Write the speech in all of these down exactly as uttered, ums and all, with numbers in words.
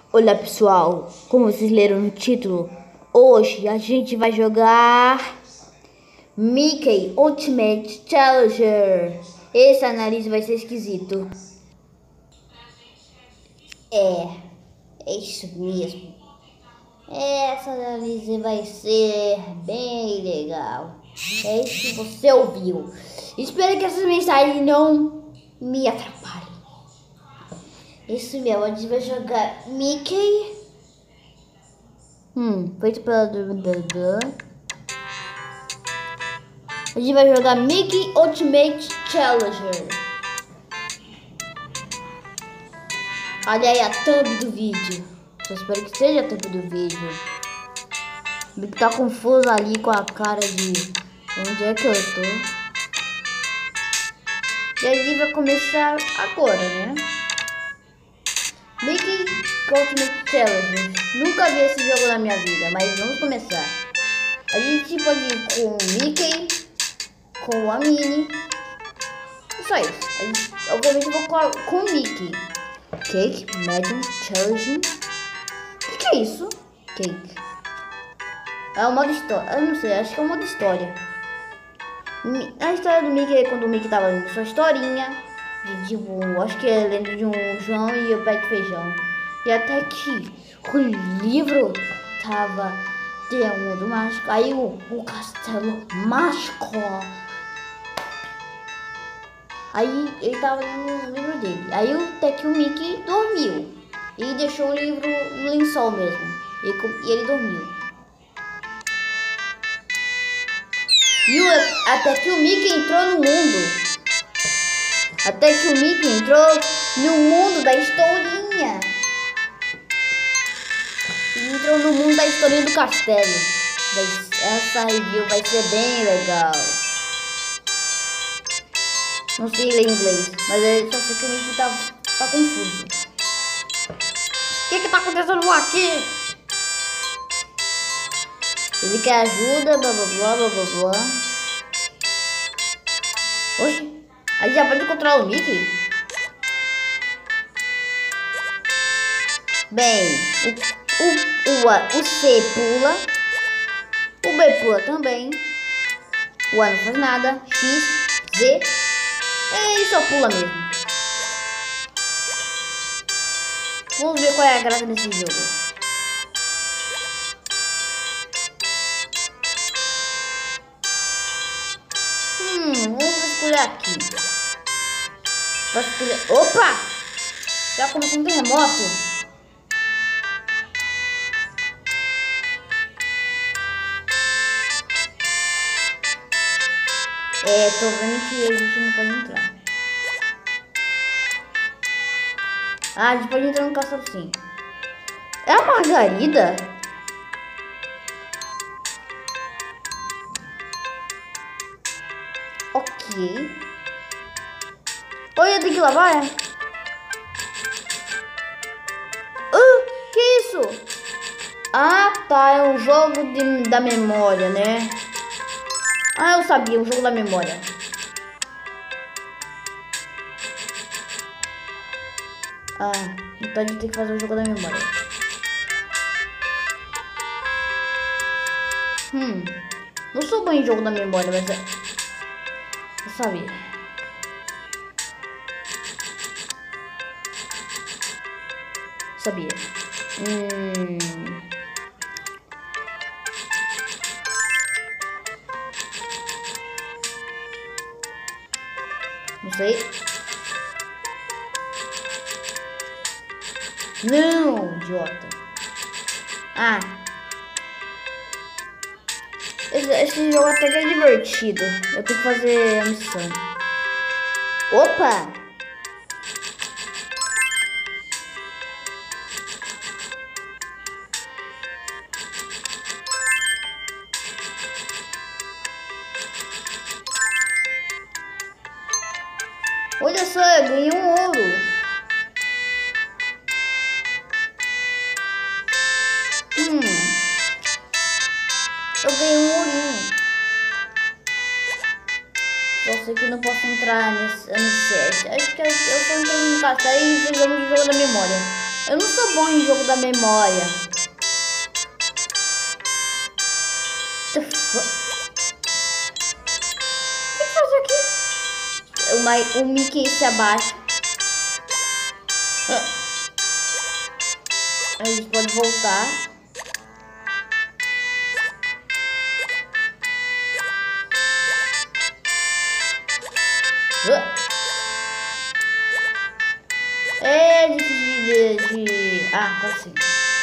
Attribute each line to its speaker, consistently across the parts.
Speaker 1: Olá pessoal, como vocês leram no título, hoje a gente vai jogar Mickey Ultimate Challenger. Esse análise vai ser esquisito. É, é isso mesmo. Essa análise vai ser bem legal. É isso que você ouviu. Espero que essas mensagens não me atrapalhem. Isso mesmo, a gente vai jogar Mickey. Hum, feito pela Dudu. A gente vai jogar Mickey Ultimate Challenger. Olha aí a thumb do vídeo. Eu espero que seja a thumb do vídeo. O Mickey tá confuso ali com a cara de onde é que eu tô. E a gente vai começar agora, né? Mickey Ultimate Challenge. Nunca vi esse jogo na minha vida, mas vamos começar. A gente pode ir com o Mickey, com a Minnie. E só isso. A gente, obviamente eu vou com, com o Mickey. Cake Medium Challenge. O que, que é isso? Cake. É o modo história. Eu não sei, acho que é o modo história. A história do Mickey é quando o Mickey tava lendo sua historinha. De, tipo, acho que é lendo de um João e o pé de feijão. E até que o livro tava de um mundo mágico. Aí o, o castelo mágico. Aí ele tava lendo o livro dele. Aí até que o Mickey dormiu. E deixou o livro no lençol mesmo. E, e ele dormiu. E o, até que o Mickey entrou no mundo. Até que o Mickey entrou no mundo da historinha. Ele entrou no mundo da historinha do castelo. Essa review vai ser bem legal. Não sei ler inglês, mas eu só sei que o Mickey tá, tá confuso. O que que tá acontecendo aqui? Ele quer ajuda, blá blá blá blá blá blá. Oxe. Aí já pode controlar o Mickey? Bem, o, o, o, o C pula. O B pula também. O A não faz nada. X, Z. Ele só pula mesmo. Vamos ver qual é a graça desse jogo. Hum, vamos escolher aqui. Posso escolher... Opa! Já começou um terremoto. É, tô vendo que a gente não pode entrar. Ah, a gente pode entrar no castelo sim. É a Margarida? Ok. Oi, eu tenho que lavar, é? Uh, que isso? Ah, tá, é um jogo de, da memória, né? Ah, eu sabia, um jogo da memória. Ah, então a gente tem que fazer o jogo da memória. Hum, não sou bom em jogo da memória, mas é... Eu sabia. Sabia. Hum... Não sei. Não, idiota. Ah. Esse, esse jogo até que é divertido. Eu tenho que fazer a missão. Opa! Olha só, eu ganhei um ouro. Hum. Eu ganhei um ourinho. Só sei que não posso entrar nesse, nesse set. Acho que eu, eu tô entrando no castelo e fizemos o jogo da memória. Eu não sou bom em jogo da memória. O que faz aqui? O, Ma o Mickey se abaixa. A gente pode voltar. É difícil de, de... Ah, agora sim.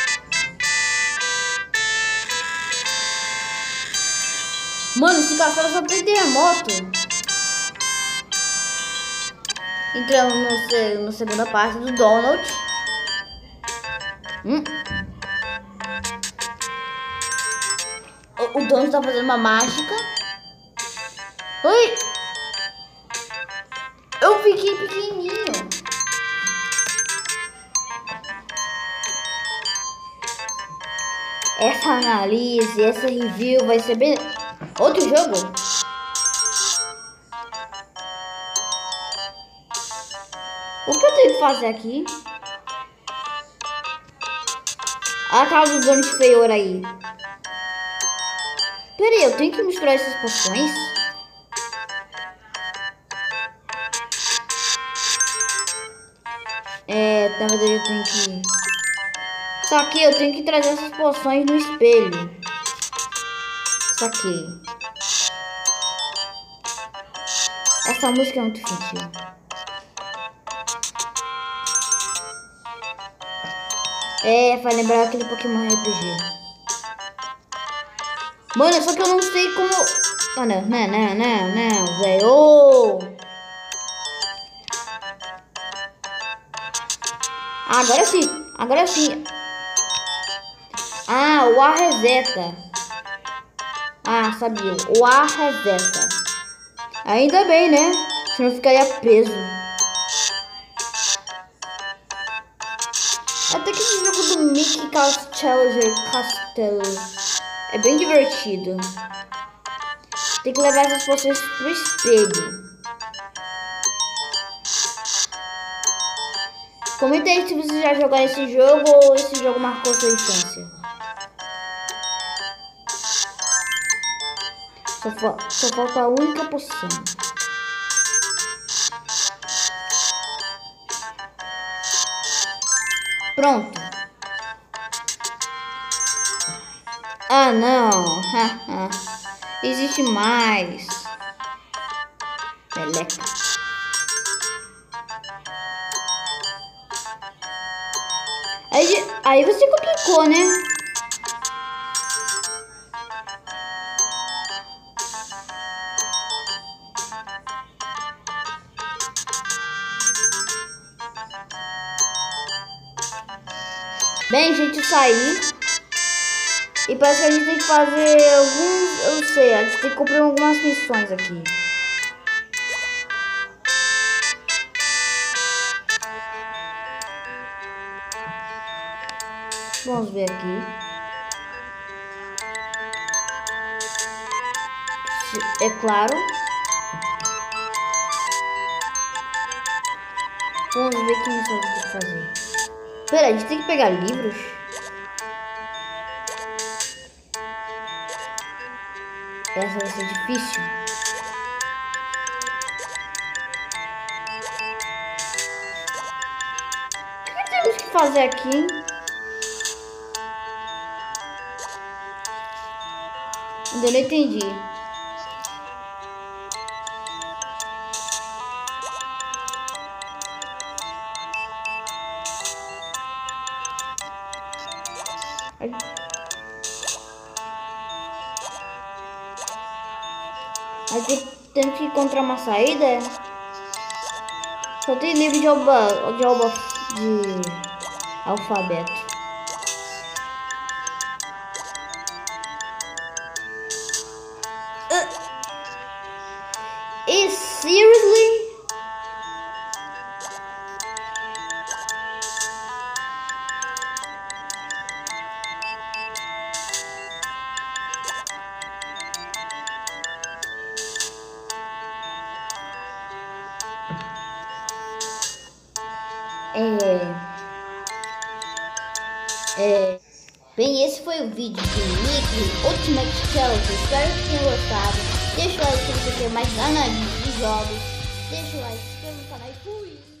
Speaker 1: Mano, esse castelo só tem terremoto. Entramos no, no segunda parte do Donald. Hum. O, o Donald tá fazendo uma mágica. Oi! Eu fiquei pequenininho. Essa análise, essa review vai ser bem... Outro jogo? O que eu tenho que fazer aqui? A casa do Donald Feio aí. Pera aí, eu tenho que misturar essas poções? É, na verdade eu tenho que... Saquei, eu tenho que trazer essas poções no espelho. Saquei. Essa música é muito infantil. É, vai lembrar aquele Pokémon R P G. Mano, só que eu não sei como... Ah, não, não, não, não, não, velho. Oh! Ah, agora sim, agora sim. Ah, o A reseta. Ah, sabia. O A reseta. Ainda bem, né? Senão eu ficaria preso. Até que esse jogo do Mickey Challenger Castelo é bem divertido. Tem que levar essas poções pro espelho. Comenta aí se você já jogou esse jogo ou esse jogo marcou sua infância. Só, fa só falta a única poção. Pronto. Ah, não. Existe mais. Meleca. Aí, aí você complicou, né? Bem, gente, saí. E parece que a gente tem que fazer alguns... Eu não sei, a gente tem que cumprir algumas missões aqui. Vamos ver aqui. É claro. Vamos ver que missão a gente tem que fazer. Pera, a gente tem que pegar livros? Essa vai ser difícil. O que temos que fazer aqui, hein? Ainda não entendi. Aí tem, temos que encontrar uma saída. Só tem livro de alba, de alba, de alfabeto. Uh, is seriously? É... É... Bem, esse foi o vídeo de Mickey Ultimate Challenge. Espero que tenham gostado. Deixa o like se você quer mais análise de jogos. Deixa o like, se inscreva no canal e fui!